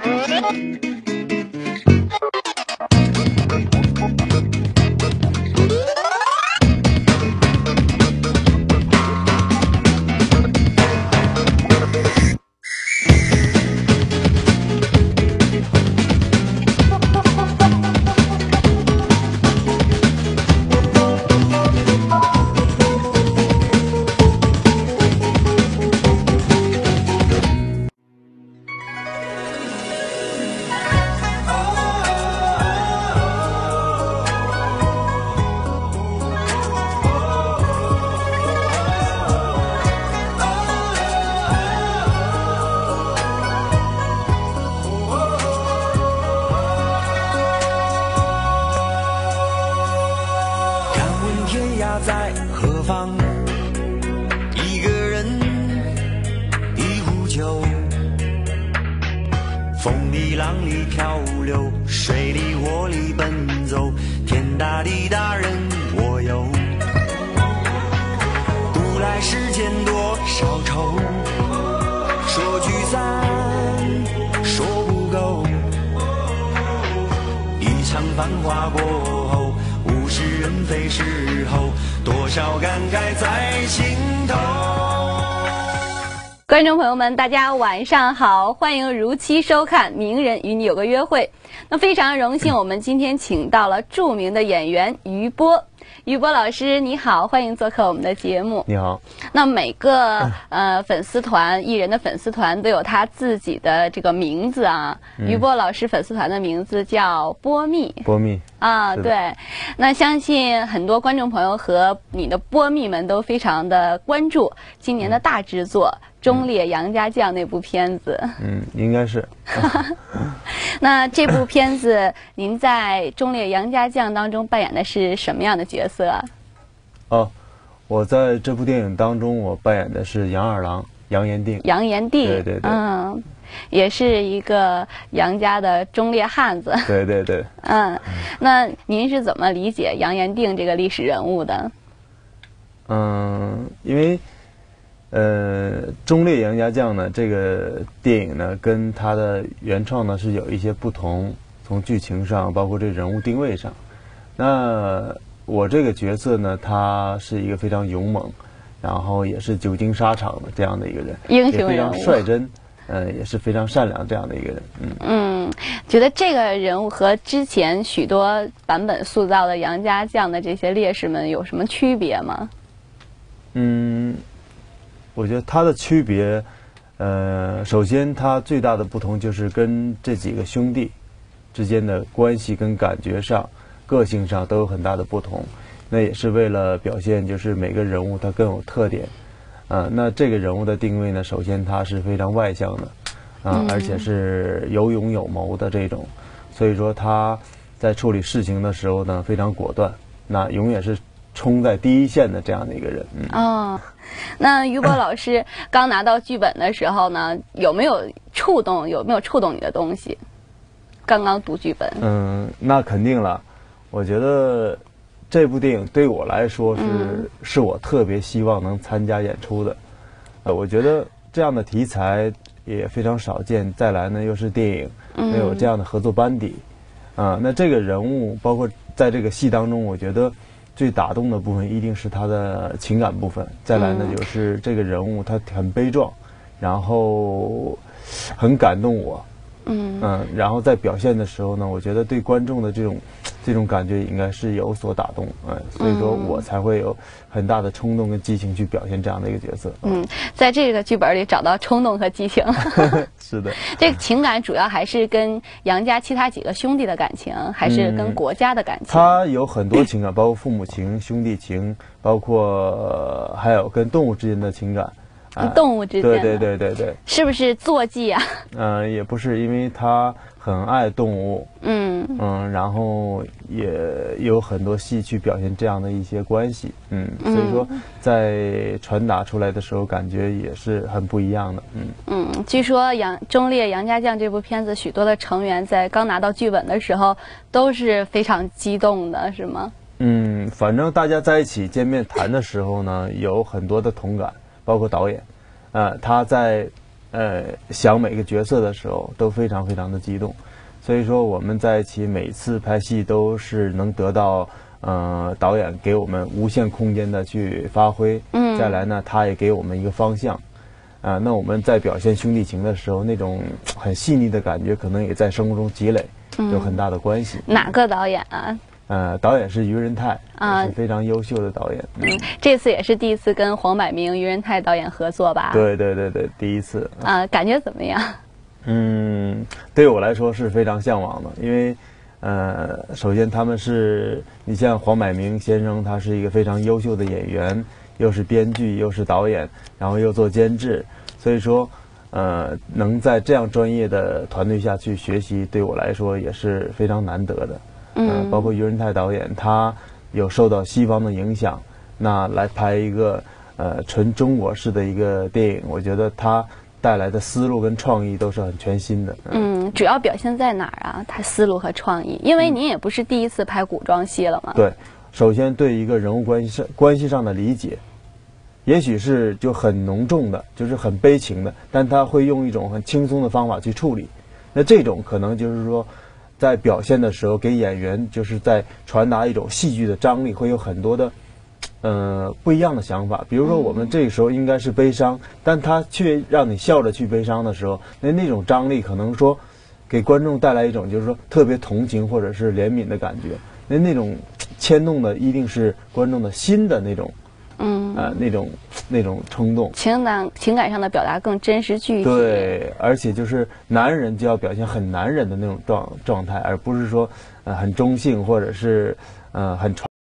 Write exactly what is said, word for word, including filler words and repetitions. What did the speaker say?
在何方？一个人，一壶酒，风里浪里漂流，水里火里奔走，天大地大人我有。古来世间多少愁，说聚散说不够，一场繁华过后，物是人非时候，多少感慨在心头。 观众朋友们，大家晚上好，欢迎如期收看《名人与你有个约会》。那非常荣幸，我们今天请到了著名的演员于波。于波老师你好，欢迎做客我们的节目。 你好。 那每个呃粉丝团艺人的粉丝团都有他自己的这个名字啊。嗯、于波老师粉丝团的名字叫波蜜。 波蜜啊，对。那相信很多观众朋友和你的波蜜们都非常的关注今年的大制作《忠烈杨家将》那部片子。 嗯，应该是。 那这部片子，您在《忠烈杨家将》当中扮演的是什么样的角色啊？ 哦，我在这部电影当中，我扮演的是杨二郎杨延定。 杨延定， 对对对， 嗯，也是一个杨家的忠烈汉子。 对对对， 嗯，那您是怎么理解杨延定这个历史人物的？ 嗯，因为。呃，忠烈杨家将呢，这个电影呢，跟它的原创呢是有一些不同，从剧情上，包括这人物定位上。那我这个角色呢，他是一个非常勇猛，然后也是久经沙场的这样的一个人， 英雄人物， 也非常率真，呃，也是非常善良这样的一个人。嗯嗯，觉得这个人物和之前许多版本塑造的杨家将的这些烈士们有什么区别吗？ 嗯。我觉得它的区别，呃，首先它最大的不同就是跟这几个兄弟之间的关系跟感觉上、个性上都有很大的不同。那也是为了表现，就是每个人物他更有特点。啊、呃，那这个人物的定位呢，首先他是非常外向的，啊、呃，而且是有勇有谋的这种，所以说他在处理事情的时候呢，非常果断，那永远是冲在第一线的这样的一个人。嗯。 哦。那于波老师刚拿到剧本的时候呢，有没有触动？有没有触动你的东西？刚刚读剧本。 嗯，那肯定了。我觉得这部电影对我来说是、嗯、是我特别希望能参加演出的。呃，我觉得这样的题材也非常少见。再来呢，又是电影，没有这样的合作班底。啊、呃，那这个人物，包括在这个戏当中，我觉得。最打动的部分一定是他的情感部分，再来呢就是这个人物他很悲壮，然后很感动我，嗯嗯，然后在表现的时候呢，我觉得对观众的这种这种感觉应该是有所打动，嗯，所以说我才会有很大的冲动跟激情去表现这样的一个角色。 嗯，在这个剧本里找到冲动和激情。 是的， 这个情感主要还是跟杨家其他几个兄弟的感情，还是跟国家的感情？ 他有很多情感，包括父母情、兄弟情，包括还有跟动物之间的情感。 跟动物之间， 对对对对对， 是不是坐骑啊？ 嗯、呃，也不是，因为他很爱动物， 嗯嗯，然后也有很多戏去表现这样的一些关系，嗯，所以说在传达出来的时候，感觉也是很不一样的，嗯嗯。据说《杨忠烈杨家将》这部片子，许多的成员在刚拿到剧本的时候都是非常激动的，是吗？ 嗯，反正大家在一起见面谈的时候呢，有很多的同感。包括导演，呃，他在呃想每个角色的时候都非常非常的激动，所以说我们在一起每次拍戏都是能得到呃导演给我们无限空间的去发挥，嗯，再来呢他也给我们一个方向，啊、呃，那我们在表现兄弟情的时候那种很细腻的感觉可能也在生活中积累，有很大的关系。 嗯、哪个导演啊？ 呃，导演是于仁泰，啊，是非常优秀的导演。 嗯，这次也是第一次跟黄百鸣、于仁泰导演合作吧？ 对对对对，第一次。 啊，感觉怎么样？ 嗯，对我来说是非常向往的，因为，呃，首先他们是，你像黄百鸣先生，他是一个非常优秀的演员，又是编剧，又是导演，然后又做监制，所以说，呃，能在这样专业的团队下去学习，对我来说也是非常难得的。嗯、呃，包括于仁泰导演，他有受到西方的影响，那来拍一个呃纯中国式的一个电影，我觉得他带来的思路跟创意都是很全新的。 嗯，嗯主要表现在哪儿啊？他思路和创意，因为您也不是第一次拍古装戏了嘛。 对，首先对一个人物关系上关系上的理解，也许是就很浓重的，就是很悲情的，但他会用一种很轻松的方法去处理。那这种可能就是说，在表现的时候，给演员就是在传达一种戏剧的张力，会有很多的，呃，不一样的想法。比如说，我们这个时候应该是悲伤，但他却让你笑着去悲伤的时候，那那种张力可能说，给观众带来一种就是说特别同情或者是怜悯的感觉。那那种牵动的一定是观众的心的那种。嗯，啊、呃，那种那种冲动， 情感情感上的表达更真实具体。 对，而且就是男人就要表现很男人的那种状状态，而不是说呃很中性或者是呃很传。